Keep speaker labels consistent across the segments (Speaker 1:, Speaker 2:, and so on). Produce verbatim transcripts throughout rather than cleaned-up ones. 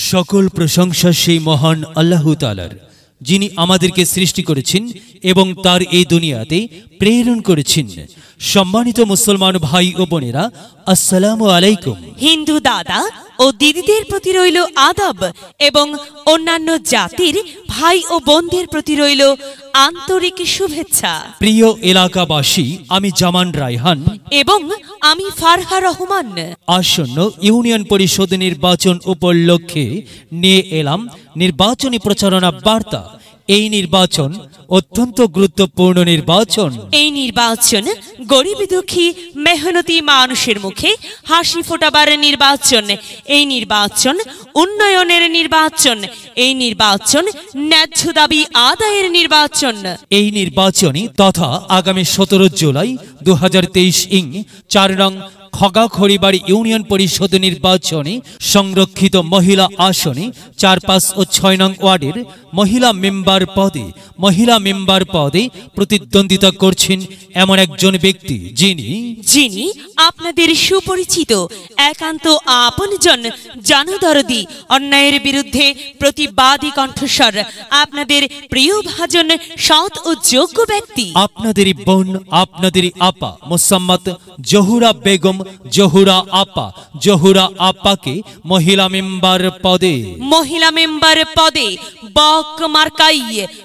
Speaker 1: সকল প্রশংসা সেই মহান আল্লাহ তাআলার, যিনি আমাদেরকে সৃষ্টি করেছেন এবং তার এই দুনিয়াতে প্রেরণ করেছেন। সম্মানিত মুসলমান ভাই ও বোনেরা, আসসালামু আলাইকুম।
Speaker 2: হিন্দু দাদা ও দিদিদের প্রতি রইল আদব এবং অন্যান্য জাতির ভাই ও বোনদের প্রতি রইল আন্তরিক শুভেচ্ছা।
Speaker 1: প্রিয় এলাকাবাসী, আমি জামান রায়হান
Speaker 2: এবং আমি ফারহা রহমান।
Speaker 1: আসন্ন ইউনিয়ন পরিষদ নির্বাচন উপলক্ষে নিয়ে এলাম নির্বাচনী প্রচারণা বার্তা। এই নির্বাচন অত্যন্ত গুরুত্বপূর্ণ নির্বাচন।
Speaker 2: এই নির্বাচন গরিব দুঃখী মেহনতি মানুষের মুখে হাসি ফোটাবার নির্বাচন। এই নির্বাচন উন্নয়নের নির্বাচন। এই নির্বাচন ন্যায্য দাবি আদায়ের নির্বাচন।
Speaker 1: এই নির্বাচনী তথা আগামী সতেরো জুলাই দু হাজার তেইশ ইং চার নং খগাখড়িবাড়ি ইউনিয়ন পরিষদ নির্বাচনে সংরক্ষিত মহিলা আসনে চার পাঁচ ও ছয় নং ওয়ার্ডের মহিলা মেম্বার পদে মহিলা মেম্বার পদে প্রতিদ্বন্দ্বিতা করছেন এমন একজন ব্যক্তি, যিনি
Speaker 2: যিনি আপনাদের সুপরিচিত একান্ত আপনজন, জনদরদি, অন্যায়ের বিরুদ্ধে প্রতিবাদী কণ্ঠস্বর, আপনাদের প্রিয় ভাজন, সৎ ও যোগ্য ব্যক্তি,
Speaker 1: আপনাদেরই বোন, আপনাদেরই আপা মোসাম্মত জহুরা বেগম জহুরা আপা জহুরা আপাকে মহিলা মেম্বার পদে
Speaker 2: মহিলা মেম্বার পদে বক মার্কাই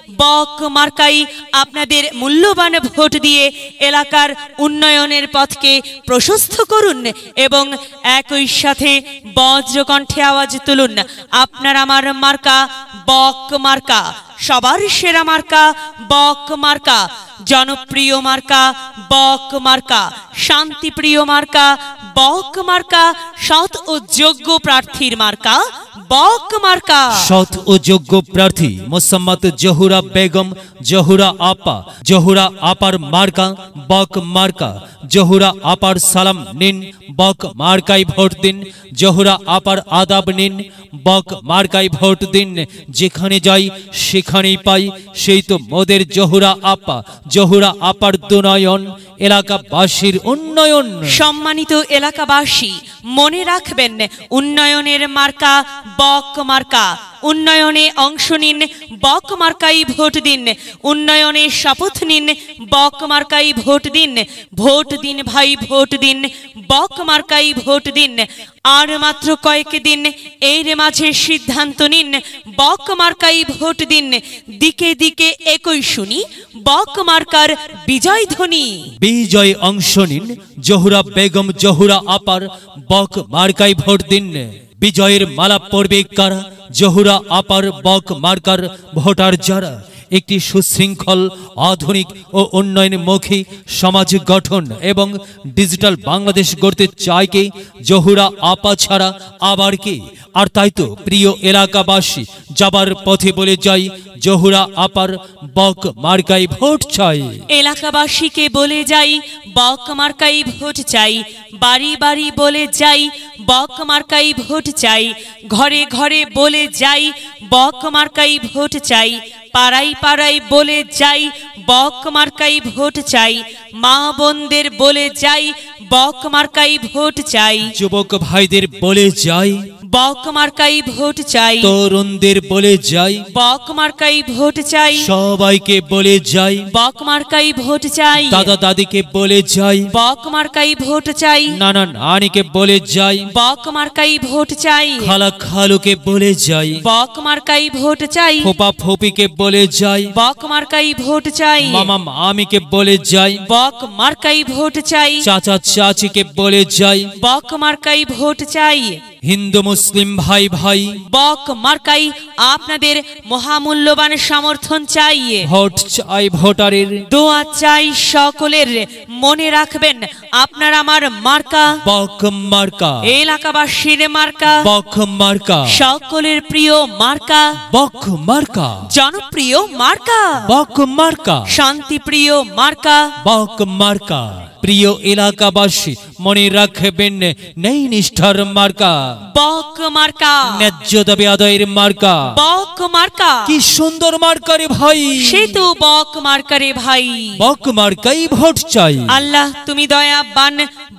Speaker 2: বক মার্কাই আপনাদের মূল্যবান ভোট দিয়ে এলাকার উন্নয়নের পথকে প্রশস্ত করুন এবং একই সাথে বজ্রকণ্ঠে আওয়াজ তুলুন, আপনার আমার মার্কা বক মার্কা, সবার সেরা মার্কা বক মার্কা, জনপ্রিয় মার্কা বক মার্কা, শান্তিপ্রিয় মার্কা বক মার্কা, সৎ ও যোগ্য প্রার্থীর মার্কা বক মার্কা।
Speaker 1: সৎ ও যোগ্য প্রার্থী মোসাম্মত জহুরা বেগম জহুরা আপা জহুরা আপার মার্কা বক মার্কা। জহুরা আপার সালাম নিন, বক মার্কায় ভোট দিন। জহুরা আপার আদাব নিন, বক মার্কায় ভোট দিন। যেখানে যাই সেখানেই পাই সেই তো মোদের জহুরা আপা জহুরা আপার দুনয়ন, এলাকাবাসীর উন্নয়ন।
Speaker 2: সম্মানিত এলাকাবাসী, মনে রাখবেন, উন্নয়নের মার্কা বক মার্কা। উন্নয়নে অংশ নিন, বক মার্কাই ভোট দিন। উন্নয়নে শপথ নিন, বক মার্কাই ভোট দিন। ভোট দিন ভাই, ভোট দিন, বক মার্কাই ভোট দিন। আর মাত্র কয়েক দিন, এর মাঝে সিদ্ধান্ত নিন, বক মার্কাই ভোট দিন। দিকে দিকে একই শুনি বক মার্কার বিজয় ধ্বনি।
Speaker 1: বিজয় অংশ নিন, জহুরা বেগম জহুরা আপার বক মার্কায় ভোট দিন। বিজয়ের মালা পড়বে কারা? জহুরা আপার বক মার্কার ভোটার যারা একটি সুশৃঙ্খল, আধুনিক ও উন্নয়নমুখী সমাজ গঠন এবং ডিজিটাল বাংলাদেশ গড়তে চায় কে? জহুরা আপা ছাড়া আবার কে? আর তাই তো প্রিয় এলাকাবাসী, যাবার পথে বলে যাই, জহুরা আপার বক মার্কাই ভোট চাই।
Speaker 2: এলাকাবাসীকে বলে যাই, বক মার্কাই ভোট চাই। বাড়ি বাড়ি বলে যাই, বক মার্কাই ভোট চাই। ঘরে ঘরে বলে যাই, বক মার্কাই ভোট চাই। পাড়াই পাড়াই বলে যাই, বক মার্কাই ভোট চাই। মা বোনদের বলে যাই, বক মার্কাই ভোট চাই।
Speaker 1: যুবক ভাইদের বলে যাই,
Speaker 2: বক মার্কাই ভোট চাই।
Speaker 1: তরুণদের বলে যাই,
Speaker 2: বক মার্কাই ভোট চাই।
Speaker 1: সবাইকে বলে যাই,
Speaker 2: বক মার্কাই ভোট চাই।
Speaker 1: দাদা দাদিকে বলে যাই,
Speaker 2: বক মার্কাই ভোট চাই।
Speaker 1: নানা নানিকে বলে যাই,
Speaker 2: বক মার্কাই ভোট চাই।
Speaker 1: খালা খালুকে বলে যাই,
Speaker 2: বক মার্কাই ভোট চাই।
Speaker 1: ফোপা ফোপিকে বলে যাই,
Speaker 2: বক মার্কাই ভোট চাই।
Speaker 1: মামা মামিকে বলে যাই,
Speaker 2: বক মার্কাই ভোট চাই।
Speaker 1: চাচা চাচিকে বলে যাই,
Speaker 2: বক মার্কাই ভোট চাই।
Speaker 1: হিন্দু মুসলিম ভাই ভাই,
Speaker 2: বক মার্কাই আপনাদের মহামূল্যবান সমর্থন চাই।
Speaker 1: ভোট চাই ভোটারের,
Speaker 2: দোয়া চাই সকলের। মনে রাখবেন, আপনার আমার মার্কা
Speaker 1: বক মার্কা।
Speaker 2: এলাকাবাসীর মার্কা
Speaker 1: বক মার্কা।
Speaker 2: সকলের প্রিয় মার্কা
Speaker 1: বক মার্কা।
Speaker 2: জনপ্রিয় মার্কা
Speaker 1: বক মার্কা।
Speaker 2: শান্তিপ্রিয় মার্কা
Speaker 1: বক মার্কা। প্রিয় এলাকাবাসী, মনে রাখবেন, নেই নিষ্ঠার মার্কা
Speaker 2: বক মার্কা।
Speaker 1: ন্যায্য দাবি আদায়ের মার্কা
Speaker 2: বক মার্কা।
Speaker 1: কি সুন্দর মার্কা রে ভাই,
Speaker 2: সে তো বক মার্কা রে ভাই।
Speaker 1: বক মার্কাই ভোট চাই।
Speaker 2: আল্লাহ তুমি দয়াবান,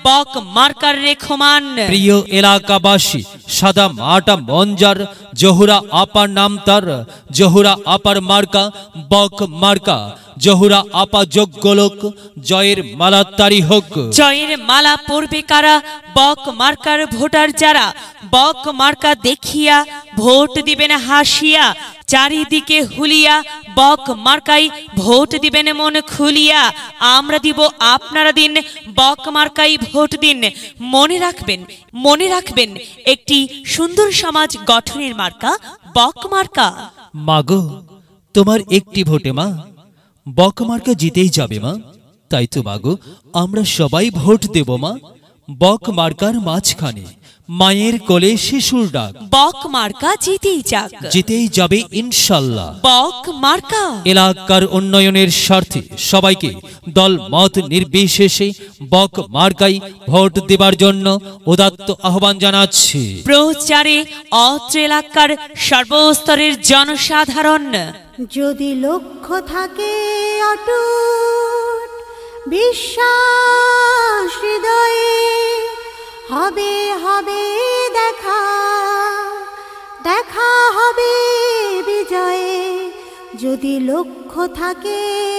Speaker 2: বক মার্কার রেখমান।
Speaker 1: প্রিয় এলাকাবাসী, সাদা মাটা মঞ্জার, জহুরা আপার নাম তার, জহুরা আপার মার্কা বক মার্কা, জহুরা আপা যোগ্য লোক, জয়ের মালা তারি হোক।
Speaker 2: জয়ের মালা পড়বে কারা? বক মার্কার ভোটার যারা, বক মার্কা দেখিয়া ভোট দিবেন হাসিয়া, চারিদিকে হুলিয়া বক মার্কাই ভোট দিবেন মন খুলিয়া। আমরা দিব, আপনারা দিন, বক মার্কাই ভোট দিন। মনে রাখবেন, মনে রাখবেন, একটি সুন্দর সমাজ গঠনের মার্কা বক মার্কা।
Speaker 1: মাগো, তোমার একটি ভোটে মা বক মার্কা জিতেই যাবে মা। তাই তো মাগো, আমরা সবাই ভোট দেব মা। বক মার্কার মাঝখানে মায়ের কোলে শিশুর ডাক,
Speaker 2: বক মার্কা জিতেই যাক,
Speaker 1: জিতেই যাবে ইনশাল্লাহ।
Speaker 2: বক মার্কা।
Speaker 1: এলাকার উন্নয়নের স্বার্থে সবাইকে দল মত নির্বিশেষে বক মার্কাই ভোট দেবার জন্য উদাত্ত আহ্বান জানাচ্ছি।
Speaker 2: প্রচারে অত্র এলাকার সর্বস্তরের জনসাধারণ।
Speaker 3: যদি লক্ষ্য থাকে অটুট বিশ্বাস হৃদয়ে, হবে হবে দেখা, দেখা হবে বিজয়ে। যদি লক্ষ্য থাকে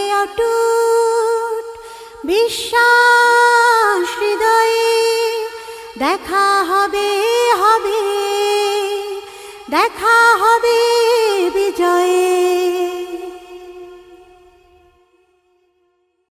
Speaker 3: অটুট বিশ্বাস হৃদয়ে, দেখা হবে হবে, দেখা হবে বিজয়ে।